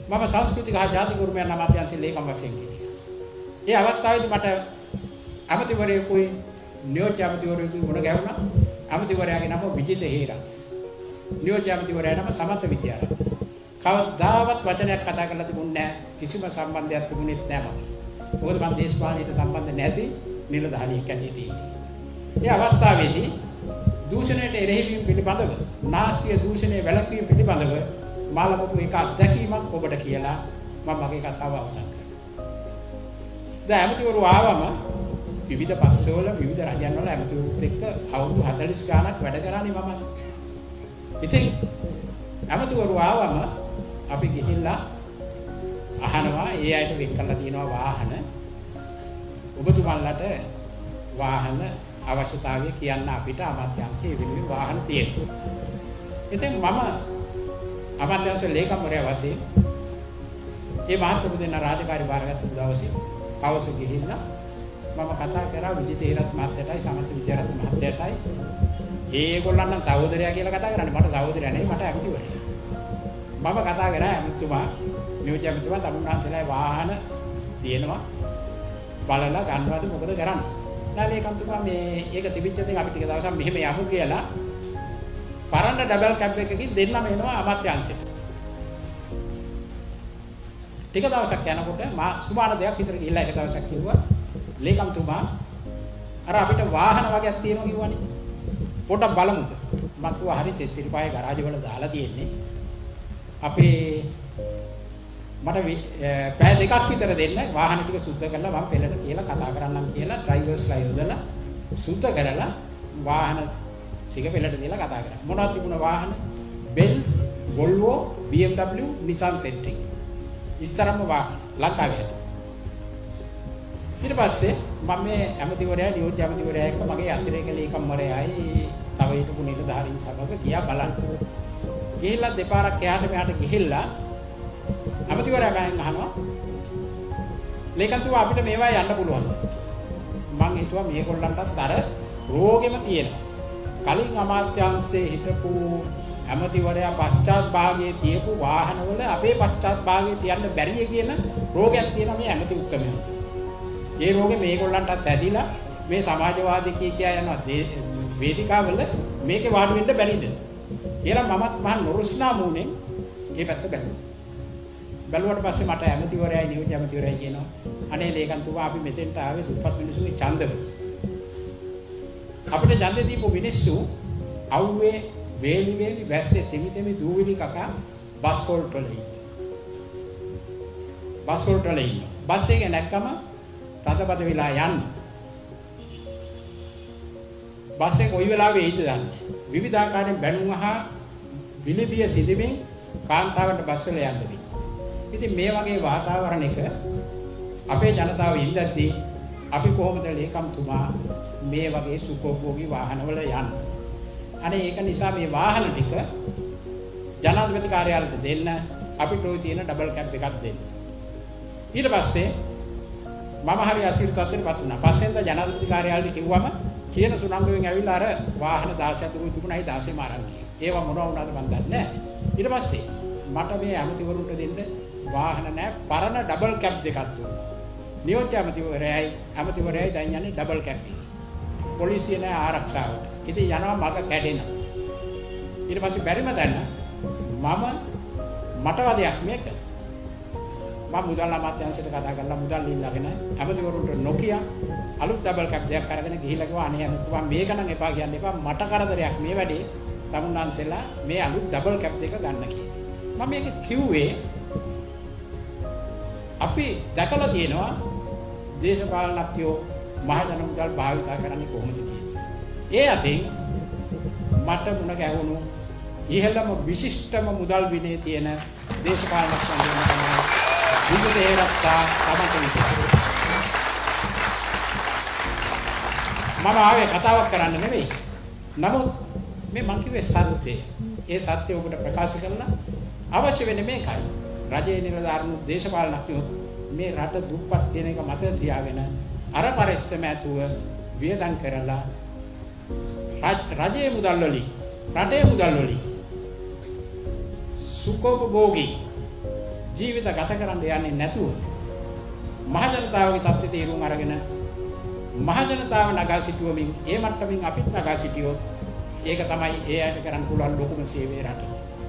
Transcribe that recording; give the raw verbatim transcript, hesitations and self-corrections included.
මම සංස්කෘතික හා ජාතික උරුමයන් අමාත්‍යාංශයේ ලේකම් වශයෙන් හිටියා. ඒ අවස්ථාවේදී මට අමාත්‍යවරයෙකුයි නියෝජ්‍ය අමාත්‍යවරයෙකුයි මුණ ගැහුණා. අමාත්‍යවරයාගේ නම විජිත හේරත්. නියෝජ්‍ය අමාත්‍යවරයා නම සමන්ත විද්‍යාරත්න. කවදාවත් වචනයක් කතා කරලා තිබුණේ නැහැ. කිසිම සම්බන්ධයක් තිබුණෙත් නැහැ මම. මොකද මම දේශපාලනයට සම්බන්ධ නැති නිලධාරියෙක් ඇටියෙදී. ඒ අවස්ථාවේදී දූෂණයට එරෙහි වීම පිළිබඳව, නාස්තිය දූෂණය වැළැක්වීම පිළිබඳව මා ලබපු එක අත්දැකීමක් ඔබට කියලා මම මගේ කතාව අවසන් කරනවා. දැන් ඇමතිවරු ආවම විවිධ පක්ෂවල විවිධ රජයන් වල ඇමතිවරුත් එක්ක අවුරුදු හතළිස් ගාණක් වැඩ කරානේ මම. ඉතින් ඇමතිවරු ආවම අපි ගිහිල්ලා අහනවා ඒ අයට වෙන් කරලා තියෙනවා වාහන. ඔබතුමන්ලට වාහන අවශ්‍යතාවය කියන්න අපිට අමාත්‍යාංශයේ වෙනුවෙන් වාහන තියෙනවා. ඉතින් මම අමාත්‍යාංශ ලේකම්වරයා වශයෙන් ඒ මහත්තුරු දෙන්න රාජකාරී බාරගත්තු දවසේ හවස ගිහිල්ලා මම කතා කරා විජිත හේරත් මහත්තයටයි සමන්ත විජයරත්න මහත්තයටයි. ඒගොල්ලන් නම් සහෝදරයා කියලා කතා කරන්නේ. මට සහෝදරයා නෙවෙයි, මට ඇමතිවරයා. මම කතා කරා ඇමතිතුමා නියෝජ්‍ය ඇමතිතුමා තමුන්නාන්සේලා වාහන තියෙනවා බලලා ගන්නවද මොකද කරන්නේ? නෑ ලේකම්තුමා මේ ඒක තිබිච්ච දේ අපි ටික දවසක් මෙහෙම යමු කියලා පරණ ඩබල් කැබ් එකකින් දෙන්නම එනවා අමාත්‍යාංශයට. ටික දවසක් යනකොට මා සුමාන දෙයක් විතර ගිහිල්ලා එක දවසක් කිව්වා ලේකම්තුමා අර අපිට වාහන වගේක් තියෙනවා කිව්වනේ. පොඩ්ඩක් බලමුද? මම කිව්වා හරි සිරිපායේ ගරාජ් වල දාලා තියෙන්නේ. අපේ මට පැය දෙකක් විතර දෙන්න වාහන ටික සුද්ධ කරලා මම පෙළට කියලා කතා කරන්නම් කියලා ඩ්‍රයිවර්ස්ලා යොදලා සුද්ධ කරලා වාහන ටික පෙළට දාලා කතා කරා. මොනවද තිබුණ වාහන? Benz, Volvo, B M W, Nissan Sentra. ඉස්තරම්ම වාහන ලංකාවේ. ඊට පස්සේ මම මේ ඇමතිවරයා නියෝජ්‍ය ඇමතිවරයා එක්ක මගේ අතිරේක ලේකම්වරයායි තව හිටපු නිලධාරීන් සමග ගියා බලන්න. ගිහිල්ලා දෙපාරක් එහාට මෙහාට ගිහිල්ලා අමාත්‍යවරයා ගායන් අහනවා ලේකම්තුමා අපිට මේවා යන්න පුළුවන්ද? මං හිතුවා මේගොල්ලන්ටත් අර රෝගෙම තියෙනවා. කලින් අමාත්‍යාංශයේ හිටපු ඇමතිවරයා පශ්චාත් භාගයේ තියපු වාහනවල අපේ පශ්චාත් භාගයේ තියන්න බැරිය කියන රෝගයක් තියෙනවා මේ ඇමති උත්තමයන්. ඒ රෝගේ මේගොල්ලන්ටත් ඇදිලා මේ සමාජවාදී කී කියා යන වේදිකාවල මේකේ වාඩි වෙන්න බැරිද? කියලා මමත් මහා නොරුස්නා මූණෙන් ඒ පැත්ත බැලුවා. බැලුවට පස්සේ මට ඇමතිවරයයි නියෝජ්‍ය ඇමතිවරයයි කියනවා අනේ ලේකම්තුමා අපි මෙතෙන්ට ආවේ දුප්පත් මිනිස්සුගේ ඡන්දව. අපිට ඡන්දෙ දීපු මිනිස්සු අවුවේ වේලි වේලි වැස්සේ තෙමි තෙමි දූවිලි කකා බස් වලට ලයි. බස් වලට ලයි. බස් එකේ නැක්කම තදබද වෙලා යන්න. බස් එක කොයි වෙලාවෙ එයිද දන්නේ. විවිධාකාරයෙන් බැනුම් අහා විලිබිය සිදුමින් කාන්තාවන්ට බස් වල යන්න බෑ. ඉතින් මේ වගේ වාතාවරණයක අපේ ජනතාව ඉඳද්දී අපි කොහොමද ලේකම්තුමා මේ වගේ සුඛෝපභෝගී වාහනවල යන්නේ? අනේ ඒක නිසා මේ වාහන ටික ජනාධිපති කාර්යාලයට දෙන්න අපිට ওই තියෙන ඩබල් කැබ් එකක් දෙන්න. ඊට පස්සේ මම හරි අසීරුත්වයටපත් වුණා. පස්සෙන්ද ජනාධිපති කාර්යාලයට කිව්වම කියන සුනංගුවෙන් ඇවිල්ලා අර වාහන දාසයක් තිබුණයි දාසෙම අරන් ගියා. ඒවා මොනවා වුණාද මන් දන්නේ නැහැ. ඊට පස්සේ මට මේ ඇමතිවරුන්ට දෙන්න වාහන නැහැ පරණ ඩබල් කැබ් දෙකක් දුන්නා. නියෝජ්‍ය ඇමතිවරයයි ඇමතිවරයයි දැන් යන්නේ ඩබල් කැබ් එකේ. පොලිසිය නැහැ ආරක්ෂාවට. ඉතින් යනවා මග කැඩෙනවා. ඊට පස්සේ බැරිම දැන්න මම මට වදයක් මේක. මම මුදල් අමාත්‍යාංශයට කතා කරලා මුදල් ඉල්ලගෙන ඇමතිවරුන්ට නොකිය අලුත් ඩබල් කැබ් දෙකක් අරගෙන ගිහිල්ලා කිව්වා අනේ ඇමතිතුමා මේක නම් එපා කියන්න එපා මට කරදරයක් මේ වැඩේ තමුන්නාන්සෙලා මේ අලුත් ඩබල් කැබ් දෙක ගන්න කියලා. මම මේක කිව්වේ අපි දැකලා තියෙනවා දේශපාලනඥයෝ මහජන මුදල් භාවිතා කරන්නේ කොහොමද කියලා. ඒ අතින් මට මුණ ගැහුණු ඉහළම විශිෂ්ටම මුදල් විනය තියෙන දේශපාලනඥයෝ තමයි විජිත හේරත් සමන්ත විජයරත්න. මම ආවේ කතාවක් කරන්න නෙවෙයි. නමුත් මේ මං කිව්වේ සත්‍යය. ඒ සත්‍යය ඔබට ප්‍රකාශ කරන්න අවශ්‍ය වෙන්නේ මේකයි. රජයේ නිලධාරීන් දේශපාලනඥයෝ මේ රට දුප්පත් කියන එක මත තියාගෙන අර පරිස්සම ඇතුව වියදම් කරලා රජයේ මුදල් වලින් රටේ මුදල් වලින් සුඛෝපභෝගී ජීවිත ගත කරන්න යන්නේ නැතුව මහජනතාවගේ තත්ත්වය තීරුම් අරගෙන මහජනතාව නගා සිටුවමින් ඒ මට්ටමින් අපිත් නගා සිටියොත් ඒක තමයි ඒ අයට කරන්න පුළුවන් ලොකුම සේවය රට.